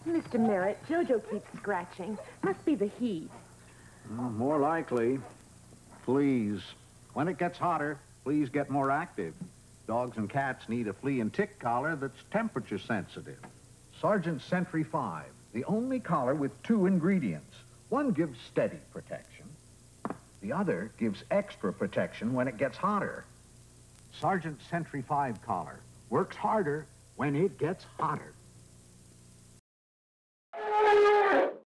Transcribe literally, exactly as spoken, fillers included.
Mister Merritt, Jojo keeps scratching. Must be the heat. Well, more likely. Fleas. When it gets hotter, fleas get more active. Dogs and cats need a flea and tick collar that's temperature sensitive. Sergeant Sentry five, the only collar with two ingredients. One gives steady protection. The other gives extra protection when it gets hotter. Sergeant Sentry five collar works harder when it gets hotter.